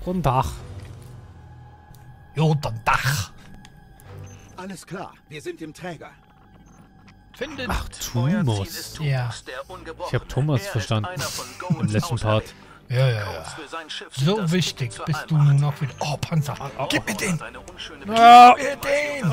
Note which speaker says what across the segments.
Speaker 1: Guten Tag.
Speaker 2: Guten Tag.
Speaker 3: Alles klar, wir sind im Träger.
Speaker 2: Findet.
Speaker 1: Ach, Thomas.
Speaker 2: Ja.
Speaker 1: Ich habe Thomas verstanden im letzten Part.
Speaker 2: Ja. So wichtig bist du nun auch wieder. Oh, Panzer. Gib mir den. Gib
Speaker 1: Ah,
Speaker 2: mir den.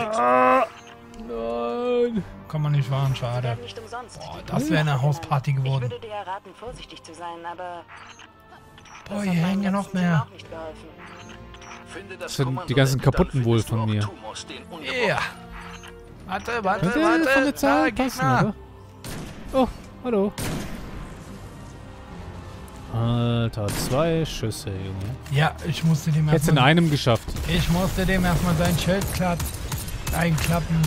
Speaker 1: nein.
Speaker 2: Kann man nicht wahren, schade.
Speaker 4: Nicht umsonst.
Speaker 2: Oh, das wäre eine Hausparty
Speaker 4: Ich
Speaker 2: geworden.
Speaker 4: würde dir raten, vorsichtig zu sein, aber
Speaker 2: Boah, hier hängen ja noch mehr.
Speaker 4: auch nicht geholfen.
Speaker 1: Das sind die ganzen kaputten wohl von mir.
Speaker 2: Ja. Warte.
Speaker 1: Könnte von der Zahl passen, oder? Oh, hallo. Alter, 2 Schüsse, Junge.
Speaker 2: Ja, ich musste dem
Speaker 1: Jetzt in
Speaker 2: erstmal...
Speaker 1: einem geschafft.
Speaker 2: Ich musste dem erstmal sein Schild einklappen.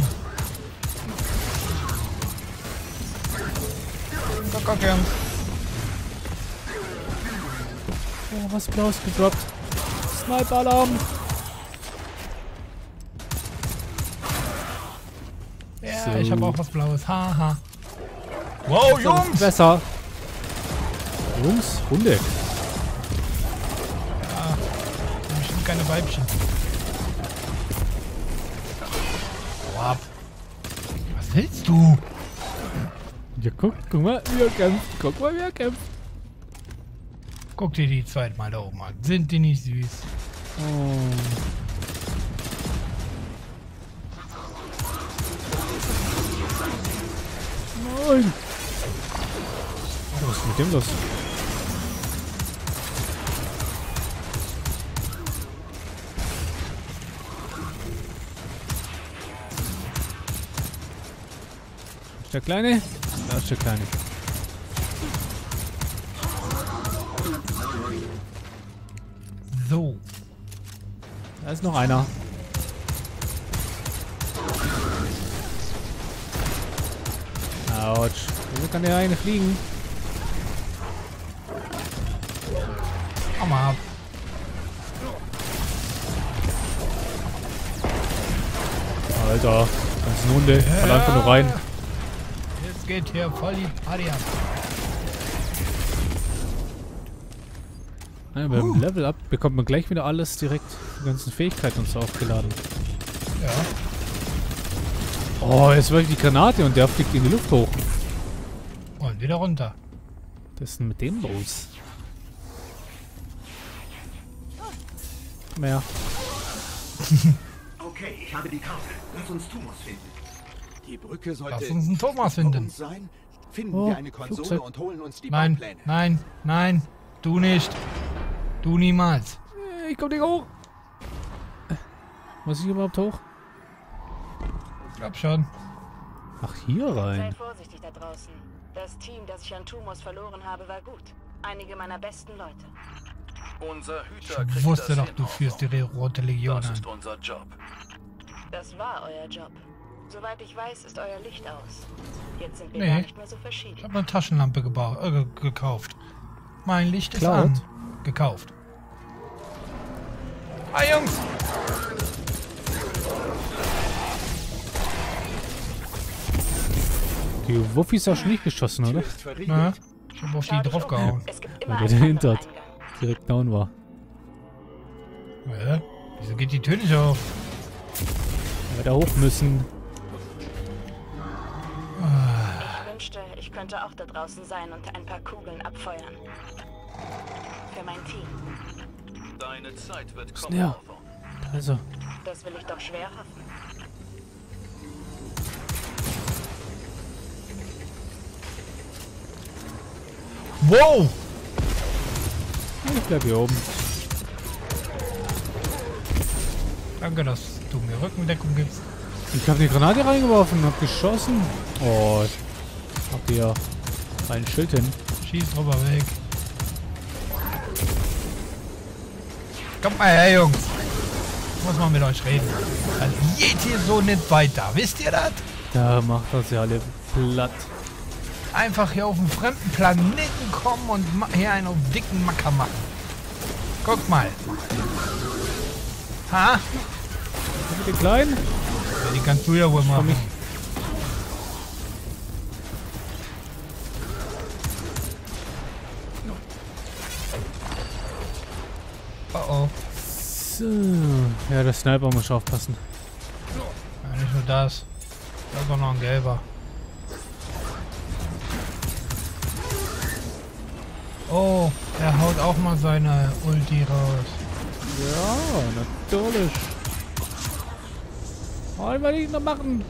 Speaker 2: Guck, Jungs.
Speaker 1: Oh, was Blaues gedroppt. Sniper-Alarm.
Speaker 2: Ja,
Speaker 1: So.
Speaker 2: ich habe auch was Blaues. Haha. Wow, Jungs!
Speaker 1: Besser. Jungs, Hunde.
Speaker 2: Ja, bestimmt keine Weibchen. Hau ab. Was willst du?
Speaker 1: Ja, guck mal, wie er kämpft. Guck mal, wie er kämpft.
Speaker 2: Guck dir die zweite Mal da oben an. Sind die nicht süß?
Speaker 1: Oh. Nein. Was ist mit dem los? Ist der Kleine? Da ist der Kleine.
Speaker 2: So.
Speaker 1: Da ist noch einer. Autsch. Wieso kann der eine fliegen?
Speaker 2: Hau mal ab.
Speaker 1: Alter, ganzen Hunde. Fall einfach nur rein.
Speaker 2: Jetzt geht hier voll die Party ab.
Speaker 1: Ja, beim Level Up bekommt man gleich wieder alles direkt, die ganzen Fähigkeiten uns aufgeladen.
Speaker 2: Ja.
Speaker 1: Oh, jetzt war die Granate und der fliegt in die Luft hoch.
Speaker 2: Und wieder runter.
Speaker 1: Was ist denn mit dem los? Mehr.
Speaker 3: Okay, ich habe die Karte. Lass uns Thomas finden. Die Brücke sollte
Speaker 2: Lass uns einen Thomas
Speaker 3: vor
Speaker 2: finden.
Speaker 3: uns sein. Finden
Speaker 1: Oh,
Speaker 3: wir eine Konsole
Speaker 1: Flugzeug.
Speaker 3: und holen uns die
Speaker 2: Nein,
Speaker 3: Baupläne.
Speaker 2: nein. Du nicht. Du niemals.
Speaker 1: Ich komm nicht hoch. Muss ich überhaupt hoch?
Speaker 2: Glaub schon.
Speaker 1: Ach, hier
Speaker 4: Sei
Speaker 1: rein.
Speaker 4: vorsichtig da draußen. Das Team, das ich an Tumors verloren habe, war gut. Einige meiner besten Leute.
Speaker 5: Unser Hüter
Speaker 2: Ich
Speaker 5: kriegt
Speaker 2: wusste
Speaker 5: das
Speaker 2: doch,
Speaker 5: hin,
Speaker 2: du
Speaker 5: Otto.
Speaker 2: führst die Rote Legion
Speaker 5: Das
Speaker 2: an.
Speaker 5: ist unser Job.
Speaker 4: Das war euer Job. Soweit ich weiß, ist euer Licht aus. Jetzt sind wir
Speaker 2: Nee.
Speaker 4: gar nicht mehr so
Speaker 2: Ich
Speaker 4: verschieden.
Speaker 2: habe eine Taschenlampe gekauft. Mein Licht ist
Speaker 1: Cloud?
Speaker 2: an. Gekauft. Ah, Jungs!
Speaker 1: Die Wuffis hast du nicht geschossen, oder?
Speaker 3: Ist verriegelt.
Speaker 2: Na, ich habe auf die
Speaker 4: Schade
Speaker 2: draufgehauen.
Speaker 4: Es gibt immer
Speaker 1: Weil der
Speaker 4: einen
Speaker 1: dahinter
Speaker 4: anderen
Speaker 1: hat.
Speaker 4: Eingang.
Speaker 1: Direkt down war.
Speaker 2: Hä? Wieso geht die Tür nicht auf?
Speaker 1: Weil wir da hoch müssen.
Speaker 4: Ich wünschte, ich könnte auch da draußen sein und ein paar Kugeln abfeuern. Für mein Team.
Speaker 5: Deine Zeit wird
Speaker 1: ist
Speaker 5: kommen,
Speaker 1: der?
Speaker 5: Otto.
Speaker 1: Also,
Speaker 4: Das will ich doch schwer hoffen.
Speaker 2: Wow!
Speaker 1: ich bleib hier oben.
Speaker 2: Danke, dass du mir Rückendeckung gibst.
Speaker 1: Ich habe die Granate reingeworfen und hab geschossen. Oh, ich hab hier ein Schild hin.
Speaker 2: Schieß drüber weg. Kommt mal her, Jungs. Ich muss mal mit euch reden. Das geht hier so nicht weiter. Wisst ihr das?
Speaker 1: Da macht das ja alle platt.
Speaker 2: Einfach hier auf einen fremden Planeten kommen und hier einen auf dicken Macker machen. Guck mal. Ha?
Speaker 1: Mit den Kleinen?
Speaker 2: Ja, die kannst du ja wohl machen. Oh oh.
Speaker 1: So. Ja, der Sniper muss aufpassen.
Speaker 2: Ja, nicht nur das. Da ist auch noch ein gelber. Oh, er haut auch mal seine Ulti raus.
Speaker 1: Ja, natürlich. Wollen wir nicht noch machen?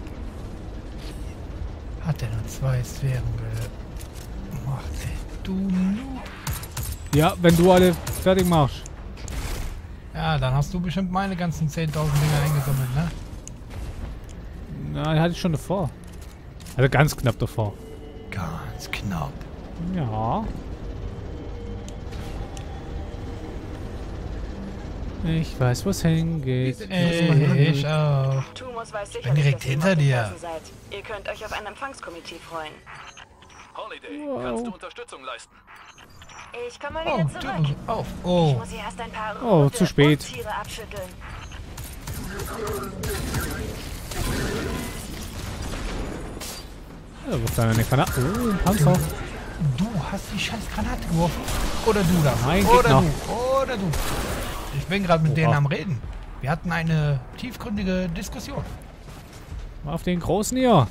Speaker 2: Hat er noch 2 Sphären gemacht, ey. Du Noob.
Speaker 1: Ja, wenn du alle fertig machst.
Speaker 2: Ja, dann hast du bestimmt meine ganzen 10.000 Dinger eingesammelt, ne?
Speaker 1: Na, die hatte ich schon davor. Also ganz knapp davor.
Speaker 2: Ganz knapp.
Speaker 1: Ja. Ich weiß, wo es hingeht.
Speaker 2: Ich auch.
Speaker 4: Tumos weiß
Speaker 2: bin
Speaker 4: sicherlich,
Speaker 2: direkt
Speaker 4: dass ihr
Speaker 2: hinter
Speaker 4: auf den
Speaker 2: dir.
Speaker 4: Fersen seid. Ihr könnt euch auf ein Empfangskomitee freuen.
Speaker 5: Holiday,
Speaker 1: Wow.
Speaker 5: kannst du Unterstützung leisten?
Speaker 4: Ich komme
Speaker 2: Oh,
Speaker 4: wieder
Speaker 2: Tür
Speaker 4: zurück.
Speaker 2: ist auf.
Speaker 4: Ich
Speaker 2: Oh.
Speaker 4: muss hier erst ein paar
Speaker 1: Oh,
Speaker 4: rote
Speaker 1: zu spät.
Speaker 4: Tiere abschütteln.
Speaker 1: Ja, was da eine Granate? Oh, ein Panzer.
Speaker 2: Du hast die scheiß Granate geworfen. Oder du da.
Speaker 1: Nein,
Speaker 2: oder
Speaker 1: Gegner.
Speaker 2: du. Oder du. Ich bin gerade mit
Speaker 1: Oha.
Speaker 2: denen am Reden. Wir hatten eine tiefgründige Diskussion.
Speaker 1: Mal auf den großen hier.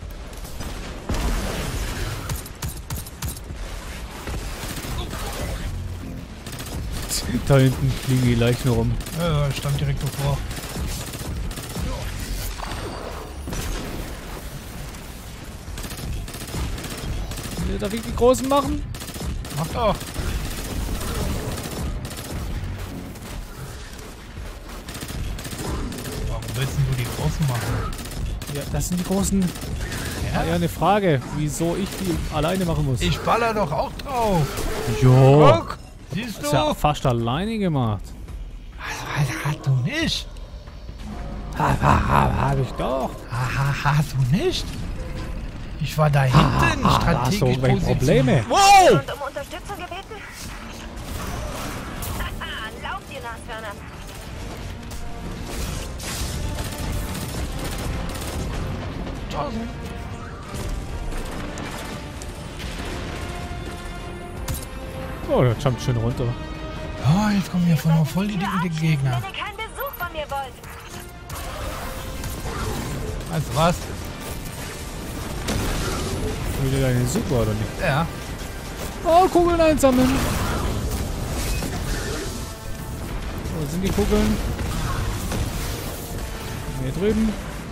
Speaker 1: Da hinten fliegen die Leichen rum.
Speaker 2: Ich stand direkt davor.
Speaker 1: Darf ich die großen machen?
Speaker 2: Mach doch. Warum willst denn du die großen machen?
Speaker 1: Ja, das sind die großen.
Speaker 2: Ja?
Speaker 1: Ja, eine Frage, wieso ich die alleine machen muss.
Speaker 2: Ich baller doch auch drauf.
Speaker 1: Jo.
Speaker 2: Guck. Siehst
Speaker 1: Das
Speaker 2: du?
Speaker 1: ist ja fast alleine gemacht.
Speaker 2: Hast du nicht?
Speaker 1: Hab ich doch.
Speaker 2: Hast du nicht? Ich war da hinten
Speaker 1: da hast du
Speaker 2: strategisch
Speaker 1: irgendwelche
Speaker 2: positioniert.
Speaker 1: Probleme.
Speaker 2: Wow!
Speaker 4: Und um Unterstützung gebeten? Haha, lauft ihr Nashörner.
Speaker 1: Oh, der jumpt schön runter.
Speaker 2: Oh, jetzt kommen hier voll die dicken Gegner.
Speaker 4: Wenn ihr keinen Besuch von mir wollt.
Speaker 2: Weißt du was?
Speaker 1: Wieder deine Super, oder nicht?
Speaker 2: Ja.
Speaker 1: Oh, Kugeln einsammeln. Wo sind die Kugeln? Hier drüben.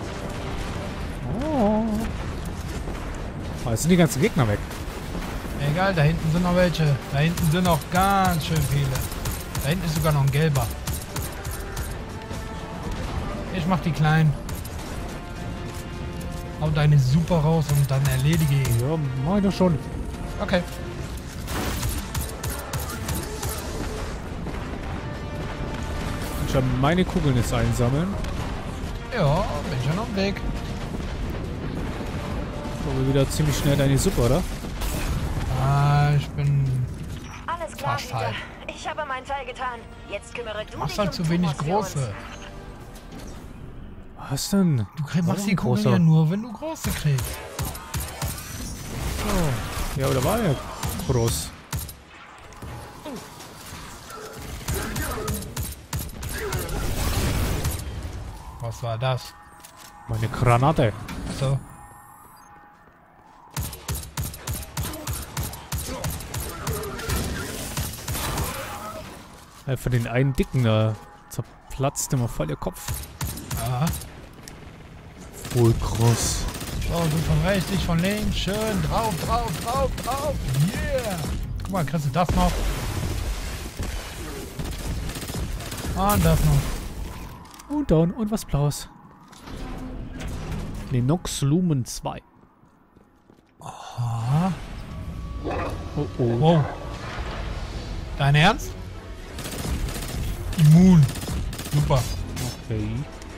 Speaker 1: Oh. Oh, jetzt sind die ganzen Gegner weg.
Speaker 2: Egal, da hinten sind noch welche. Da hinten sind noch ganz schön viele. Da hinten ist sogar noch ein gelber. Ich mach die kleinen. Hau deine Super raus und dann erledige ihn.
Speaker 1: Ja, mach ich doch schon.
Speaker 2: Okay.
Speaker 1: Ich habe meine Kugeln jetzt einsammeln.
Speaker 2: Ja, bin schon auf dem Weg.
Speaker 1: Aber wieder ziemlich schnell deine Super, oder?
Speaker 2: Ah, ich bin...
Speaker 4: Alles klar,
Speaker 2: Fast
Speaker 4: Peter.
Speaker 2: halb.
Speaker 4: Ich habe meinen Teil getan. Jetzt kümmere du
Speaker 2: Machst
Speaker 4: dich
Speaker 2: halt
Speaker 4: um
Speaker 2: zu wenig
Speaker 4: Tumors für uns.
Speaker 2: große.
Speaker 1: Was denn?
Speaker 2: Du machst
Speaker 1: Warum
Speaker 2: die Kugeln
Speaker 1: großer?
Speaker 2: ja nur, wenn du große kriegst.
Speaker 1: Oh. Ja, aber da war ja groß.
Speaker 2: Was war das?
Speaker 1: Meine Granate.
Speaker 2: So.
Speaker 1: Für den einen Dicken, da zerplatzt immer voll der Kopf.
Speaker 2: Ja.
Speaker 1: Voll krass.
Speaker 2: So, du von rechts, ich von links. Schön drauf, drauf, drauf, drauf. Yeah. Guck mal, kriegst du das noch? Und das noch.
Speaker 1: Und dann, und was Blaues. Linux Lumen 2.
Speaker 2: Ah.
Speaker 1: Oh oh.
Speaker 2: Wow. Dein Ernst? Immun. Super.
Speaker 1: Okay.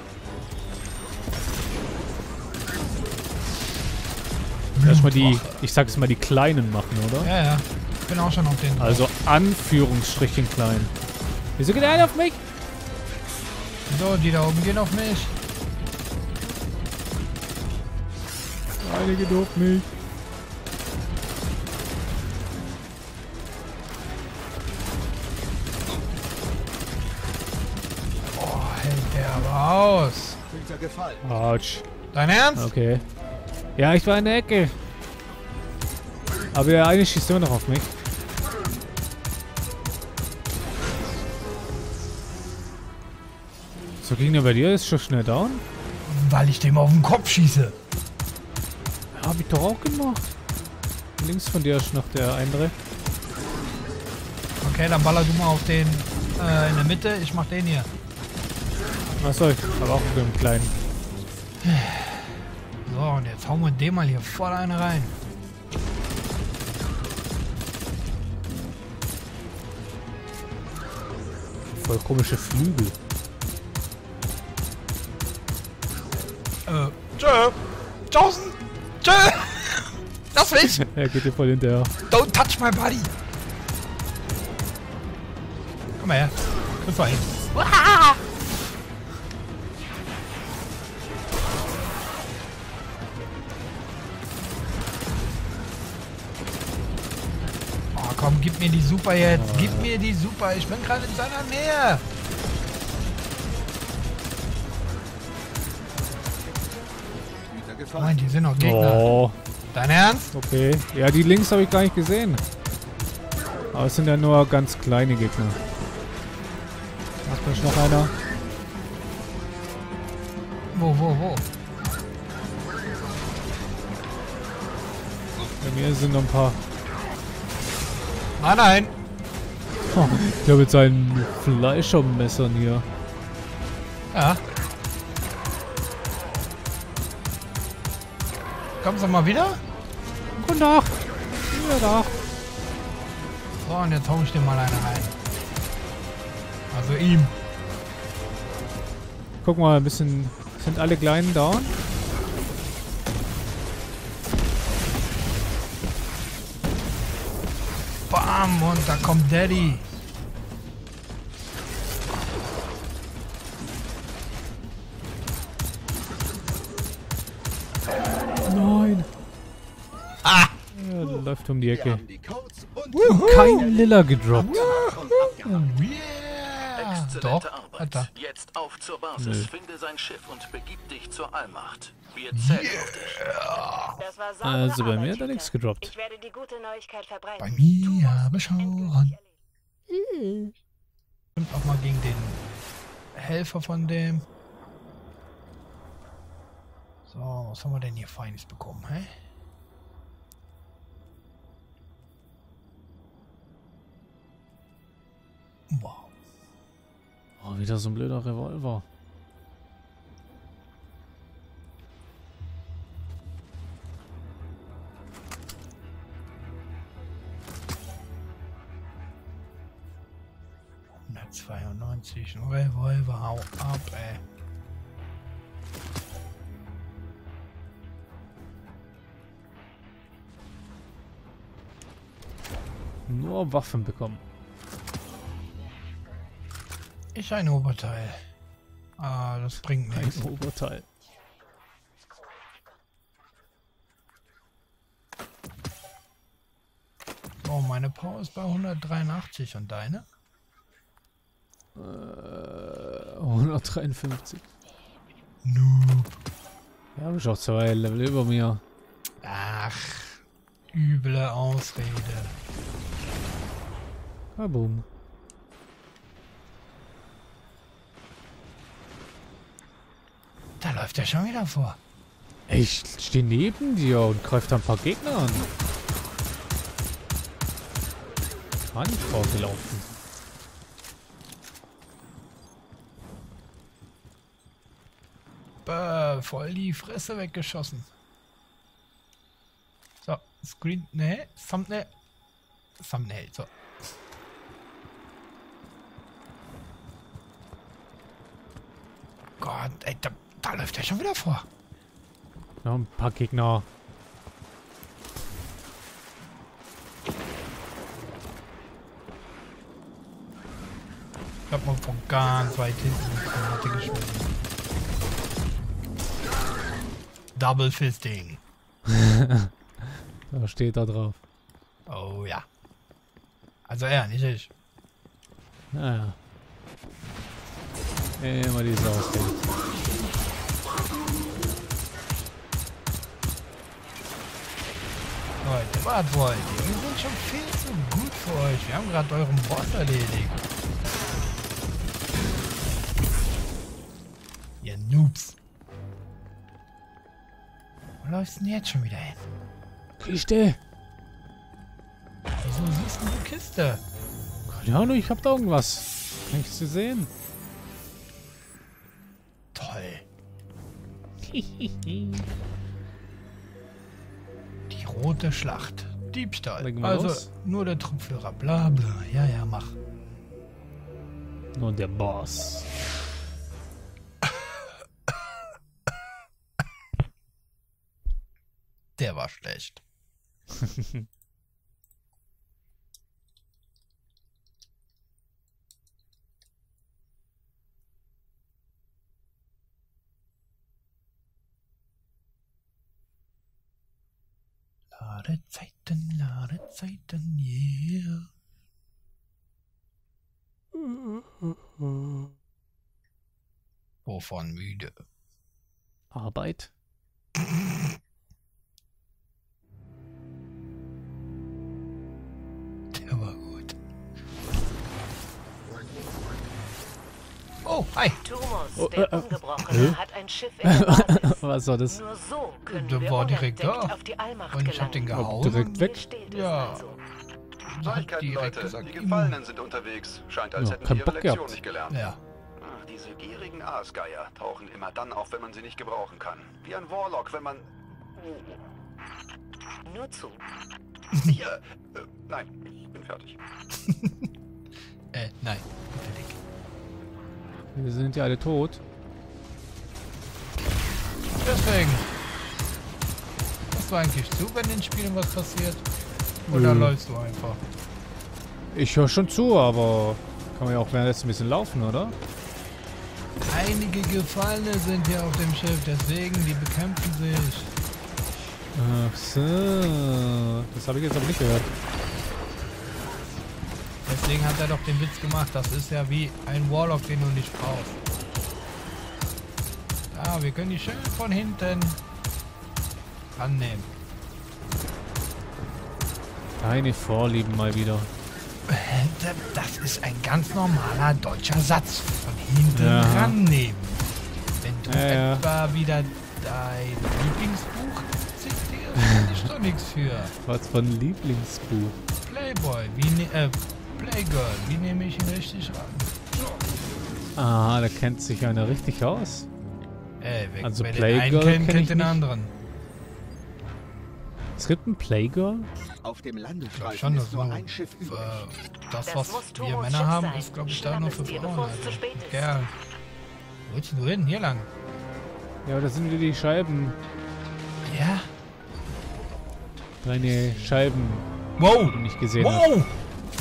Speaker 1: Erstmal die, ich sag es mal, die Kleinen machen, oder?
Speaker 2: Ja, ja. Ich bin auch schon auf den.
Speaker 1: Also Anführungsstrichen klein. Wieso geht der eine auf mich?
Speaker 2: So, die da oben gehen auf mich.
Speaker 1: Eine geht auf mich.
Speaker 2: der aber aus.
Speaker 3: Könnte gefallen.
Speaker 1: Autsch.
Speaker 2: Dein Ernst?
Speaker 1: Okay. Ja, ich war in der Ecke. Aber der eine schießt immer noch auf mich. So Gegner bei dir ist schon schnell down.
Speaker 2: Weil ich dem auf den Kopf schieße.
Speaker 1: Ja, hab ich doch auch gemacht. Links von dir ist noch der andere.
Speaker 2: Okay, dann baller du mal auf den in der Mitte. Ich mach den hier.
Speaker 1: Achso, ich hab auch einen kleinen.
Speaker 2: So, und jetzt hauen wir den mal hier voll eine rein.
Speaker 1: Voll komische Flügel.
Speaker 2: Tschö. Tschaußen. Tschö. Lass mich.
Speaker 1: Er geht dir voll hinterher.
Speaker 2: Don't touch my body. Komm mal her. Griff mal hin. Oh, komm, gib mir die Super jetzt. Gib mir die Super. Ich bin gerade in seiner Nähe.
Speaker 3: Könnte
Speaker 2: Nein,
Speaker 3: gefallen.
Speaker 2: die sind noch Gegner.
Speaker 1: Oh,
Speaker 2: Dein Ernst?
Speaker 1: okay. Ja, die links habe ich gar nicht gesehen. Aber es sind ja nur ganz kleine Gegner. Macht vielleicht noch einer.
Speaker 2: Wo?
Speaker 1: Bei mir sind noch ein paar.
Speaker 2: Nein.
Speaker 1: Oh, der mit seinen Fleischermessern hier.
Speaker 2: Ja. Kommst du mal wieder?
Speaker 1: Guten Tag. Ja, da.
Speaker 2: So, und jetzt hau ich dir mal eine rein. Also ihm.
Speaker 1: Guck mal, ein bisschen. Sind alle Kleinen down?
Speaker 2: Bam, und da kommt Daddy.
Speaker 1: Nein.
Speaker 2: Ah!
Speaker 1: Er läuft um die
Speaker 3: Wir
Speaker 1: Ecke.
Speaker 3: haben die Codes und
Speaker 1: Kein Lilla gedroppt.
Speaker 2: Yeah!
Speaker 5: Exzellente
Speaker 2: Doch,
Speaker 5: Arbeit.
Speaker 2: Alter.
Speaker 5: Jetzt auf zur Basis.
Speaker 1: Nö.
Speaker 5: Finde sein Schiff und begib dich zur Allmacht. Wir zählen auf dich.
Speaker 4: Das war saubere
Speaker 1: Also bei mir
Speaker 4: Arbeit,
Speaker 1: hat er nichts
Speaker 4: Hüter.
Speaker 1: gedroppt.
Speaker 4: Ich werde die gute Neuigkeit verbreiten.
Speaker 2: Bei mir
Speaker 4: Du musst
Speaker 2: habe
Speaker 4: es
Speaker 2: schon.
Speaker 4: endgültig erledigen.
Speaker 2: Und auch mal gegen den Helfer von dem. So, was haben wir denn hier Feines bekommen, hä? Wow.
Speaker 1: Oh, wieder so ein blöder Revolver.
Speaker 2: Ein Revolver, hau ab, ey.
Speaker 1: Nur Waffen bekommen.
Speaker 2: Ich ein Oberteil. Ah, das bringt
Speaker 1: Ein
Speaker 2: nichts.
Speaker 1: Oberteil.
Speaker 2: Oh, meine Power ist bei 183 und deine?
Speaker 1: 153.
Speaker 2: Noob.
Speaker 1: Ja, hab ich auch 2 Level über mir.
Speaker 2: Ach, üble Ausrede.
Speaker 1: Kaboom.
Speaker 2: Da läuft er schon wieder vor.
Speaker 1: Ich stehe neben dir und greife da ein paar Gegner an. Gar nicht vorgelaufen.
Speaker 2: Bäh, voll die Fresse weggeschossen. So, Screen, ne, Thumbnail. Thumbnail, so. Gott, ey, da läuft er schon wieder vor.
Speaker 1: Noch ein paar Gegner.
Speaker 2: Ich hab mal von ganz weit hinten die Granate geschmissen. Double Fisting.
Speaker 1: Da steht da drauf.
Speaker 2: Oh ja. Also er, nicht ich.
Speaker 1: Naja. Immer die Sau.
Speaker 2: Leute, was wollt ihr? Wir sind schon viel zu gut für euch. Wir haben gerade euren Boss erledigt. Ihr Noobs. Wo läufst du denn jetzt schon wieder hin?
Speaker 1: Kiste.
Speaker 2: Wieso siehst du die Kiste?
Speaker 1: Keine Ahnung, ich hab da irgendwas. Kann ich sie sehen?
Speaker 2: Toll. Die rote Schlacht. Diebstahl.
Speaker 1: Legen wir
Speaker 2: Also
Speaker 1: los.
Speaker 2: nur der Truppführer. Bla bla. Ja, ja, mach.
Speaker 1: Nur der Boss.
Speaker 2: Der war schlecht. Ladezeiten, yeah. Wovon müde?
Speaker 1: Arbeit.
Speaker 2: Der war gut. Oh, hi.
Speaker 4: Tumus, der Ungebrochene, hat ein Schiff in der Basis.
Speaker 1: Was war das?
Speaker 4: Nur so können
Speaker 2: Der
Speaker 4: wir
Speaker 2: war direkt
Speaker 4: unentdeckt
Speaker 2: da.
Speaker 4: auf die Allmacht
Speaker 2: Und ich hab den
Speaker 4: gelangen.
Speaker 2: gehauen.
Speaker 1: Direkt weg.
Speaker 4: Hier steht es
Speaker 2: Ja.
Speaker 4: also.
Speaker 5: Neuigkeiten,
Speaker 2: direkt
Speaker 5: Leute.
Speaker 2: gesagt,
Speaker 5: Die Gefallenen sind unterwegs. Scheint, als
Speaker 1: Ja,
Speaker 5: hätten
Speaker 1: kein
Speaker 5: die ihre
Speaker 1: Bock
Speaker 5: Lektion
Speaker 1: gehabt.
Speaker 5: nicht gelernt.
Speaker 2: Ja.
Speaker 5: Ach, diese gierigen Aasgeier tauchen immer dann auf, wenn man sie nicht gebrauchen kann. Wie ein Warlock, wenn man...
Speaker 4: Nur zu.
Speaker 5: Hier, nein, ich bin fertig.
Speaker 2: Nein. Bitte dick.
Speaker 1: Wir sind ja alle tot.
Speaker 2: Deswegen. Hörst du eigentlich zu, wenn in den Spielen was passiert? Oder
Speaker 1: Nö.
Speaker 2: läufst du einfach?
Speaker 1: Ich höre schon zu, aber kann man ja auch währenddessen ein bisschen laufen, oder?
Speaker 2: Einige Gefallene sind hier auf dem Schiff, deswegen, die bekämpfen sich.
Speaker 1: Ach so. Das habe ich jetzt aber nicht gehört.
Speaker 2: Deswegen hat er doch den Witz gemacht, das ist ja wie ein Warlock, den du nicht brauchst. Ja, wir können die schön von hinten annehmen.
Speaker 1: Deine Vorlieben mal wieder.
Speaker 2: Das ist ein ganz normaler deutscher Satz. Von hinten
Speaker 1: Ja.
Speaker 2: rannehmen. Wenn du
Speaker 1: Ja.
Speaker 2: etwa wieder dein Lieblingsbuch zitierst, kann ich doch nichts für.
Speaker 1: Was für ein Lieblingsbuch.
Speaker 2: Playboy, Playgirl, wie nehme ich ihn richtig ran?
Speaker 1: Ah, da kennt sich einer richtig aus.
Speaker 2: Wer,
Speaker 1: Also
Speaker 2: wer
Speaker 1: Playgirl
Speaker 2: den einen kennt,
Speaker 1: kenn ich
Speaker 2: kennt den
Speaker 1: nicht.
Speaker 2: anderen.
Speaker 1: Es gibt ein Playgirl?
Speaker 3: Auf dem
Speaker 2: Ich glaub
Speaker 3: Landestreifen
Speaker 2: schon,
Speaker 3: ist
Speaker 2: dass
Speaker 3: nur
Speaker 2: so,
Speaker 3: ein Schiff übrig.
Speaker 2: das,
Speaker 4: Das
Speaker 2: was
Speaker 4: muss
Speaker 2: wir
Speaker 4: Tumus
Speaker 2: Männer
Speaker 4: Schiff
Speaker 2: haben,
Speaker 4: sein.
Speaker 2: ist, glaube ich,
Speaker 4: Schnapp
Speaker 2: da nur
Speaker 4: es
Speaker 2: für
Speaker 4: dir,
Speaker 2: Frauen.
Speaker 4: bevor es
Speaker 2: Alter.
Speaker 4: zu spät ist.
Speaker 2: Kerl. Wo willst du hin? Hier lang.
Speaker 1: Ja, da sind wieder die Scheiben.
Speaker 2: Ja.
Speaker 1: Deine Scheiben,
Speaker 2: Wow.
Speaker 1: die du nicht gesehen hast.
Speaker 2: Wow.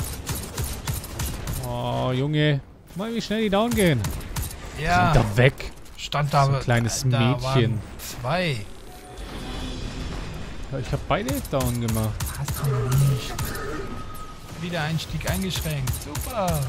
Speaker 1: Oh, Junge. Mal, wie schnell die down gehen.
Speaker 2: Ja.
Speaker 1: Sind da weg.
Speaker 2: Stand da.
Speaker 1: So ein kleines
Speaker 2: da
Speaker 1: Mädchen.
Speaker 2: waren zwei.
Speaker 1: Ja, ich habe beide down gemacht.
Speaker 2: Hast du nicht. Wiedereinstieg eingeschränkt. Super.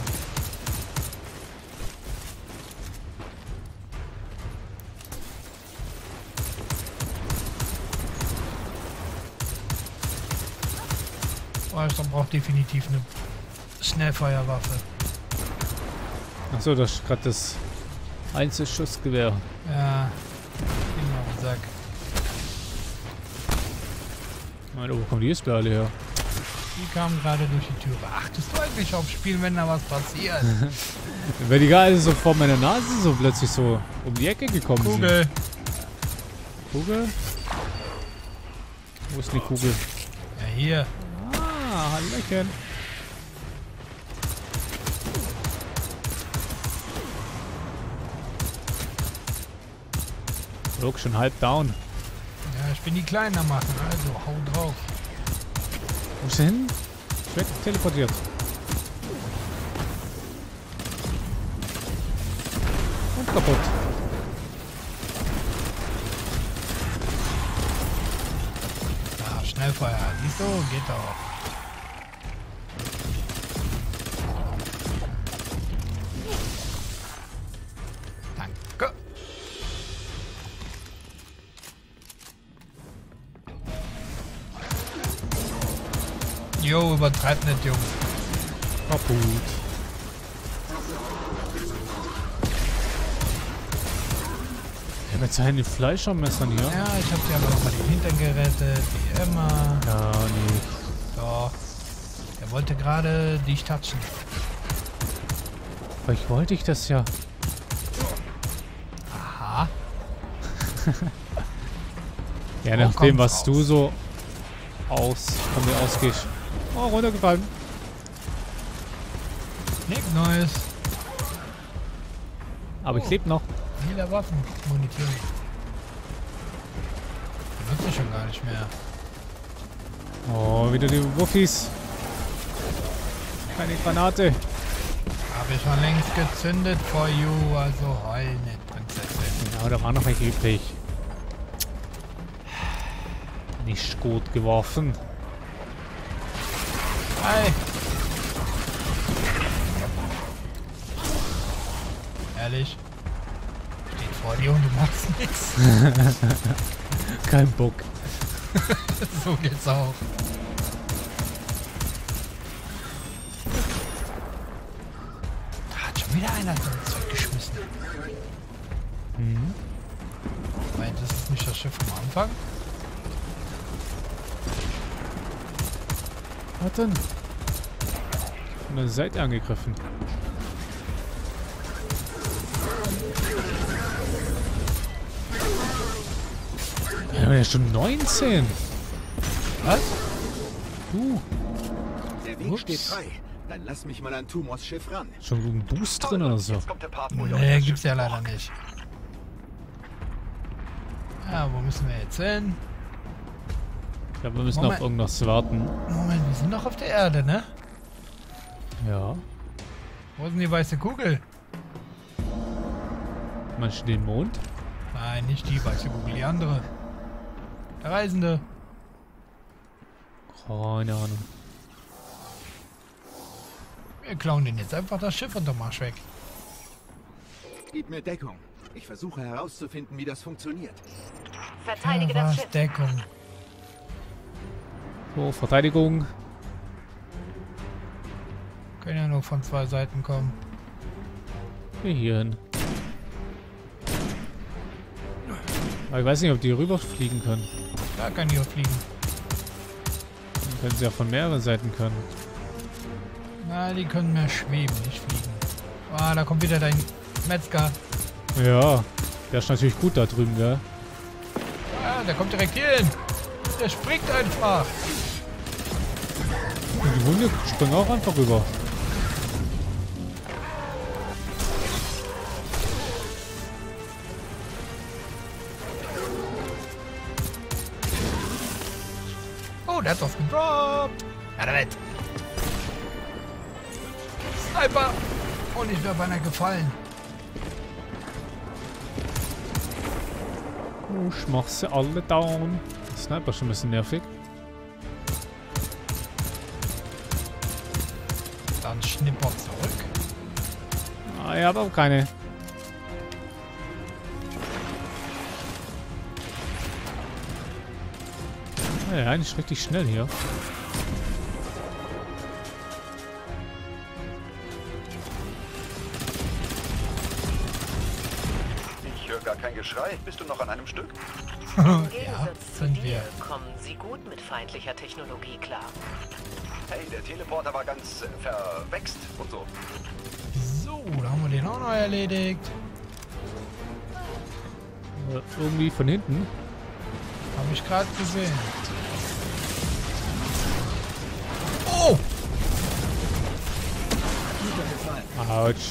Speaker 2: Oh, ich brauche definitiv eine Schnellfeuerwaffe.
Speaker 1: Achso, das ist gerade das Einzelschussgewehr.
Speaker 2: Ja. Geh mal auf den Sack.
Speaker 1: Meine, wo kommen die jetzt alle her?
Speaker 2: Die kamen gerade durch die Türe. Achtest du eigentlich aufs Spiel, wenn da was passiert?
Speaker 1: Wenn die gerade so vor meiner Nase so plötzlich so um die Ecke gekommen sind.
Speaker 2: Kugel.
Speaker 1: Kugel? Wo ist die Kugel?
Speaker 2: Ja, hier.
Speaker 1: Ah, Hallöchen. Look, schon halb down.
Speaker 2: Ja, ich bin die Kleinen am machen, also hau drauf.
Speaker 1: Wo ist der hin? Ich werd teleportiert. Und kaputt.
Speaker 2: Ja, Schnellfeuer. Siehst du? Geht doch. Jo, übertreib nicht, Junge.
Speaker 1: Kaputt. Ja, mit seinen Fleischermessern hier.
Speaker 2: Ja, ich hab dir aber nochmal die Hintern gerettet, wie immer.
Speaker 1: Ja, nee.
Speaker 2: So. Er wollte gerade dich touchen.
Speaker 1: Vielleicht wollte ich das ja.
Speaker 2: Aha.
Speaker 1: Ja,
Speaker 2: Wo
Speaker 1: nachdem,
Speaker 2: kommt's
Speaker 1: was du so von mir ausgehst. Oh, runtergefallen.
Speaker 2: Nichts Neues.
Speaker 1: Aber ich lebe noch.
Speaker 2: Lila Waffen, Munition. Benutze ich schon gar nicht mehr.
Speaker 1: Oh, wieder die Wuffis. Keine Granate.
Speaker 2: Habe ich schon längst gezündet for you, also heul nicht, Prinzessin.
Speaker 1: Ja, da war noch welche übrig. Nicht gut geworfen.
Speaker 2: Hi. Ehrlich? Steht vor dir und du machst nichts.
Speaker 1: Kein Bock.
Speaker 2: So geht's auch. Da hat schon wieder einer so ein Zeug geschmissen.
Speaker 1: Mhm.
Speaker 2: Meint, das ist nicht das Schiff am Anfang?
Speaker 1: Was denn? Von der Seite angegriffen. Ja, der ist schon 19.
Speaker 2: Was?
Speaker 1: Du,
Speaker 3: Der Weg
Speaker 1: Ups.
Speaker 3: steht frei. Dann lass mich mal an Tumors Schiff ran.
Speaker 1: schon ein Boost drin oder so.
Speaker 5: Jetzt kommt der Part, wo ihr euch
Speaker 2: Nee,
Speaker 5: das
Speaker 2: gibt's
Speaker 5: Schiff
Speaker 2: ja leider
Speaker 5: borgt.
Speaker 2: nicht. Ja, wo müssen wir jetzt hin?
Speaker 1: Ich glaube, wir müssen
Speaker 2: Moment.
Speaker 1: auf irgendwas warten.
Speaker 2: Moment, wir sind noch auf der Erde, ne?
Speaker 1: Ja.
Speaker 2: Wo ist denn die weiße Kugel?
Speaker 1: Meinst du den Mond?
Speaker 2: Nein, nicht die weiße Kugel, die andere. Der Reisende.
Speaker 1: Keine Ahnung.
Speaker 2: Wir klauen den jetzt einfach das Schiff unterm Marsch weg.
Speaker 3: Gib mir Deckung. Ich versuche herauszufinden, wie das funktioniert.
Speaker 4: Verteidige
Speaker 2: Ja,
Speaker 4: das
Speaker 2: was?
Speaker 4: Schiff.
Speaker 2: Deckung.
Speaker 1: So, Verteidigung.
Speaker 2: Können ja nur von zwei Seiten kommen.
Speaker 1: Hier hin. Aber ich weiß nicht, ob die rüberfliegen können.
Speaker 2: Da kann die auch fliegen.
Speaker 1: Dann können sie ja von mehreren Seiten können.
Speaker 2: Na, die können mehr schweben, nicht fliegen. Ah, da kommt wieder dein Metzger.
Speaker 1: Ja, der ist natürlich gut da drüben, gell?
Speaker 2: Ah, der kommt direkt hier hin. Der springt einfach.
Speaker 1: Und die Hunde springen auch einfach rüber.
Speaker 2: Oh, der hat was gedroppt. Ja, der Wett. Sniper. Und ich wäre beinahe gefallen.
Speaker 1: Oh, ich mach sie alle down. Der Sniper ist schon ein bisschen nervig.
Speaker 2: Dann schnipper zurück.
Speaker 1: Ah, ich habe auch keine. Ja, eigentlich richtig schnell hier.
Speaker 5: Ich höre gar kein Geschrei. Bist du noch an einem Stück?
Speaker 4: Im
Speaker 2: Ja,
Speaker 4: Gegensatz zu
Speaker 2: sind
Speaker 4: dir
Speaker 2: wir.
Speaker 4: kommen sie gut mit feindlicher Technologie klar.
Speaker 5: Hey, der Teleporter war ganz verwächst und so.
Speaker 2: So, da haben wir den auch noch erledigt.
Speaker 1: Irgendwie von hinten.
Speaker 2: Habe ich gerade gesehen. Oh!
Speaker 1: Autsch.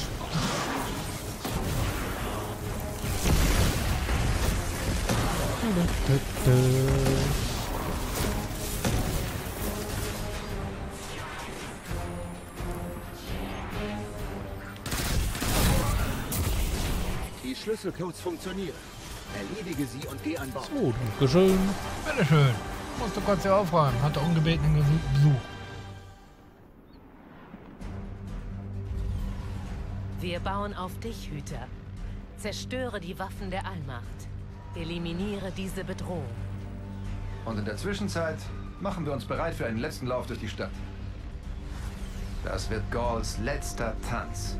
Speaker 3: Die Schlüsselcodes funktionieren. Erledige sie und geh an Bord.
Speaker 1: So, dankeschön.
Speaker 2: Bitteschön. Musst du kurz hier aufräumen. Hatte ungebetenen Besuch.
Speaker 6: Wir bauen auf dich, Hüter. Zerstöre die Waffen der Allmacht. Eliminiere diese Bedrohung.
Speaker 7: Und in der Zwischenzeit machen wir uns bereit für einen letzten Lauf durch die Stadt. Das wird Gauls letzter Tanz.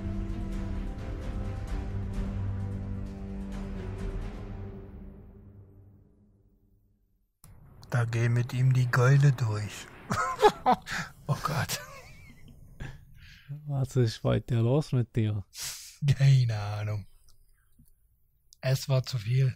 Speaker 2: Da gehen mit ihm die Geule durch. Oh Gott.
Speaker 1: Was ist weiter los mit dir?
Speaker 2: Keine Ahnung. Es war zu viel.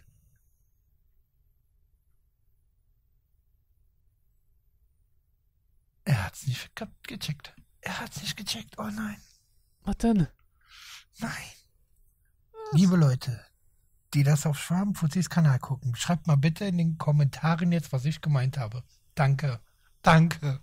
Speaker 2: Er hat's nicht gecheckt. Er hat's nicht gecheckt. Oh nein.
Speaker 1: Was denn?
Speaker 2: Nein. Liebe Leute, die das auf Schwabenfuzis Kanal gucken, schreibt mal bitte in den Kommentaren jetzt, was ich gemeint habe. Danke. Danke.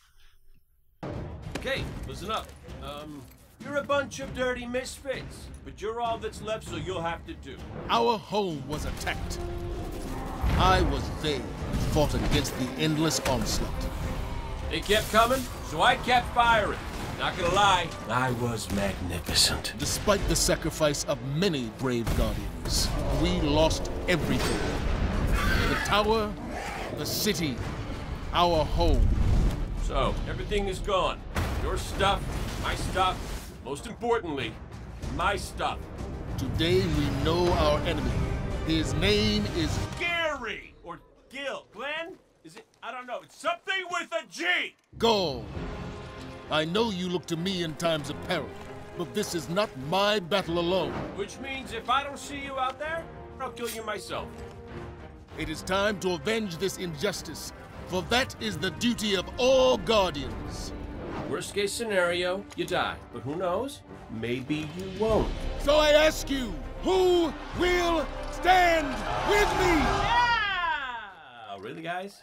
Speaker 8: Okay, listen up. You're a bunch of dirty misfits, but you're all that's left, so you'll have to do.
Speaker 9: Our home was attacked. I was there and fought against the endless onslaught.
Speaker 8: They kept coming, so I kept firing. Not gonna lie, I was magnificent.
Speaker 9: Despite the sacrifice of many brave guardians, we lost everything. The tower, the city, our home.
Speaker 8: So, everything is gone. Your stuff, my stuff, most importantly, my stuff.
Speaker 9: Today we know our enemy. His name is
Speaker 8: Gary! Or Gil. Glenn? Is it? I don't know. It's something with a G!
Speaker 9: Gaul. I know you look to me in times of peril, but this is not my battle alone.
Speaker 8: Which means if I don't see you out there, I'll kill you myself.
Speaker 9: It is time to avenge this injustice, for that is the duty of all guardians.
Speaker 8: Worst case scenario, you die. But who knows? Maybe you won't.
Speaker 9: So I ask you, who will stand with me?
Speaker 8: Yeah! Really, guys?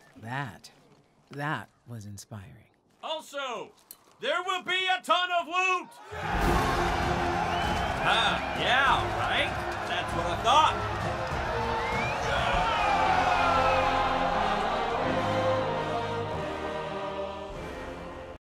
Speaker 10: That was inspiring.
Speaker 8: Also, there will be a ton of loot! Yeah, right? That's what I thought.